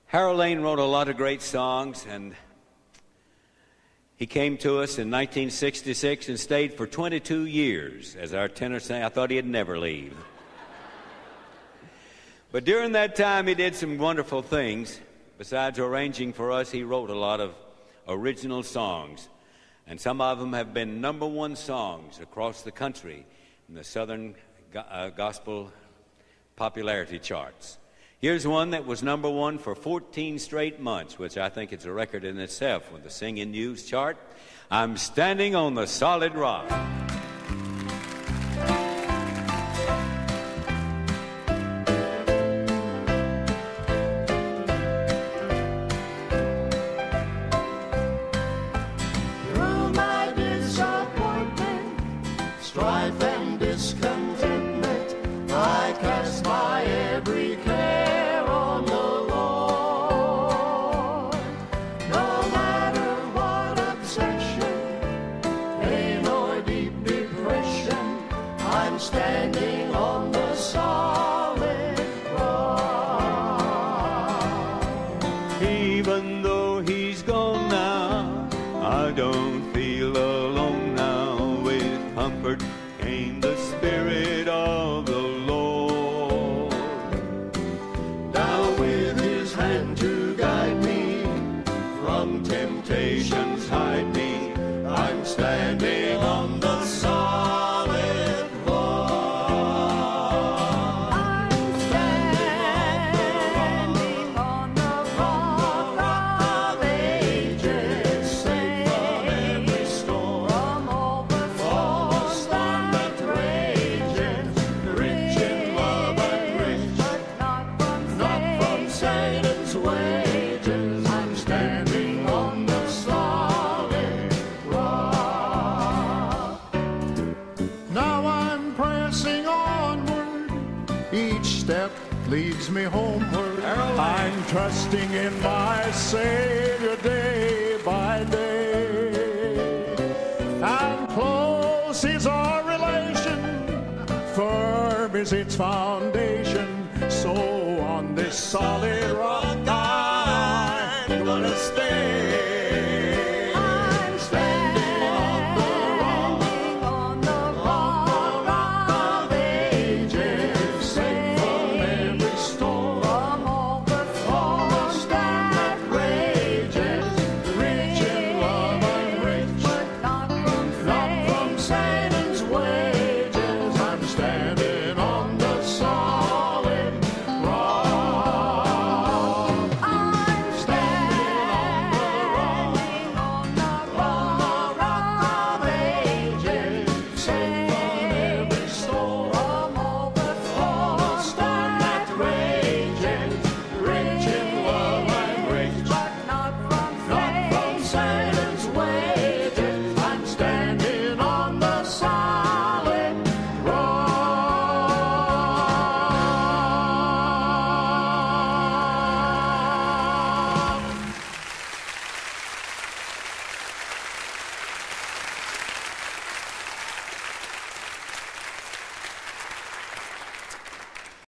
Harold Lane wrote a lot of great songs, and he came to us in 1966 and stayed for 22 years as our tenor singer. I thought he'd never leave. But during that time, he did some wonderful things. Besides arranging for us, he wrote a lot of original songs, and some of them have been #1 songs across the country in the Southern Gospel popularity charts. Here's one that was #1 for 14 straight months, which I think is a record in itself with the Singing News chart. I'm Standing on the Solid Rock. Through my disappointment, strife and discontentment, I cast my every care on the Lord. No matter what obsession, pain or deep depression, I'm standing on the solid rock. Even though he's gone now, I don't feel alone now. With comfort came the Spirit of the Lord. Now with his hand to guide me, from temptations hide me, I'm standing on the solid rock. I'm standing on the rock of ages, safe from every storm, from all the storm that rages, rich in love and rich, but not from Satan's wages. I'm standing on the solid rock. Now I'm pressing onward, each step leads me homeward. I'm trusting in my Savior day by day. And close is our relation, firm is its foundation. So on this solid rock I'm gonna stay.